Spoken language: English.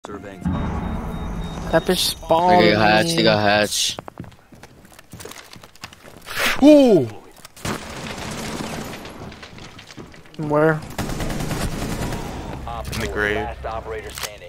Surveying. That bitch spawned. They got hatch. They got hatch. Ooh. Where? In the grave.